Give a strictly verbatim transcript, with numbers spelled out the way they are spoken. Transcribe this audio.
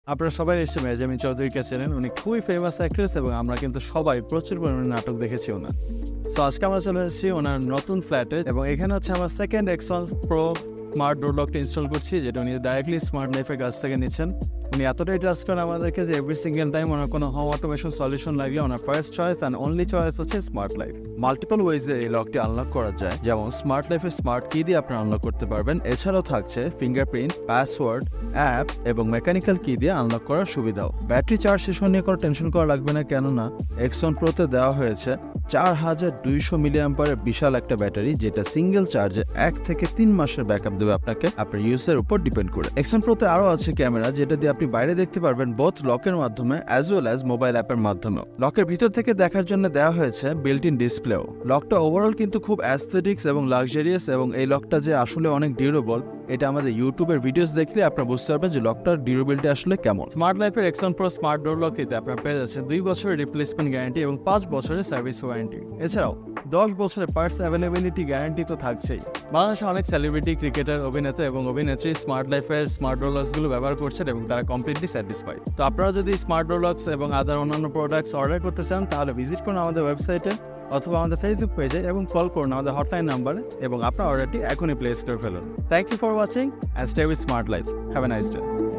আপনারা সবাই নিশ্চয়ই মেহজাবিন চৌধুরীকে চেনেন। উনি খুবই ফেমাস অ্যাক্ট্রেস এবং আমরা কিন্তু সবাই প্রচুর পরিমাণে নাটক দেখেছি ওনার। সো আজকে আমরা চলে এসেছি ওনার নতুন ফ্ল্যাটে এবং এখানে হচ্ছে আমার second Exxon pro smart door লকটা ইনস্টল করছি, যেটা উনি ডাইরেক্টলি স্মার্ট লাইফের কাছ থেকে নিচ্ছেন। উনি এতটাই ট্রাস্ট করেন আমাদেরকে যে এভরি সিঙ্গেল টাইম ওনার কোনো হোম অটোমেশন সলিউশন লাগলে ওনার first choice and only choice হচ্ছে স্মার্ট লাইফ। মাল্টিপল ওয়েজে এই লকটি আনলক করা যায়, যেমন স্মার্ট লাইফের স্মার্ট কি দিয়ে আপনারা আনলক করতে পারবেন। এছাড়াও থাকছে ফিঙ্গারপ্রিন্ট, পাসওয়ার্ড, অ্যাপ এবং মেকানিক্যাল কি দিয়ে আনলক করার সুবিধাও। ব্যাটারি চার্জ শেষ নিয়ে কোনো টেনশন করা লাগবে না, কেননা এক্সন প্রোতে দেওয়া হয়েছে চার হাজার দুইশো মিলি অ্যাম্পারের বিশাল একটা ব্যাটারি, যেটা সিঙ্গেল চার্জে এক থেকে তিন মাসের ব্যাকআপ দেবে আপনাকে আপনার ইউজের উপর ডিপেন্ড করে। এক্সন প্রোতে আরও আছে ক্যামেরা, যেটা দিয়ে আপনি বাইরে দেখতে পারবেন বোথ লকের মাধ্যমে অ্যাজ ওয়েল অ্যাজ মোবাইল অ্যাপের মাধ্যমেও। লকের ভিতর থেকে দেখার জন্য দেওয়া হয়েছে বিল্ট ইন ডিসপ্লেও। লকটা ওভারঅল কিন্তু খুব অ্যাস্থেটিক্স এবং লাক্সারিয়াস, এবং এই লকটা যে আসলে অনেক ডিউরেবল এটা আমাদের ইউটিউবের ভিডিওস দেখলে আপনারা বুঝতে পারবেন যে লকটার ডিউরেবিলিটি আসলে কেমন। স্মার্ট লাইফের এক্সন প্রো স্মার্ট ডোর লকটিতে আপনারা পেয়ে যাচ্ছেন দুই বছরের রিপ্লেসমেন্ট গ্যারান্টি এবং পাঁচ বছরের সার্ভিস ওয়ারেন্টি। এছাড়াও দশ বছরের পার্টস অ্যাভেলেবিলিটি গ্যারান্টি তো থাকছেই। বাংলাদেশে অনেক সেলিব্রিটি, ক্রিকেটার, অভিনেতা এবং অভিনেত্রী স্মার্ট লাইফের স্মার্ট ডোর লকসগুলো ব্যবহার করছেন এবং তারা কমপ্লিটলি স্যাটিসফাইড। তো আপনারা যদি স্মার্ট ডোর লকস এবং আদার অন্যান্য প্রোডাক্টস অর্ডার করতে চান তাহলে ভিজিট করুন আমাদের ওয়েবসাইটে অথবা আমাদের ফেসবুক পেজে এবং কল করুন আমাদের হটলাইন নাম্বারে এবং আপনার অর্ডারটি এখনই প্লেস করে ফেলুন। Thank you for watching and stay with smart life. Have a nice day.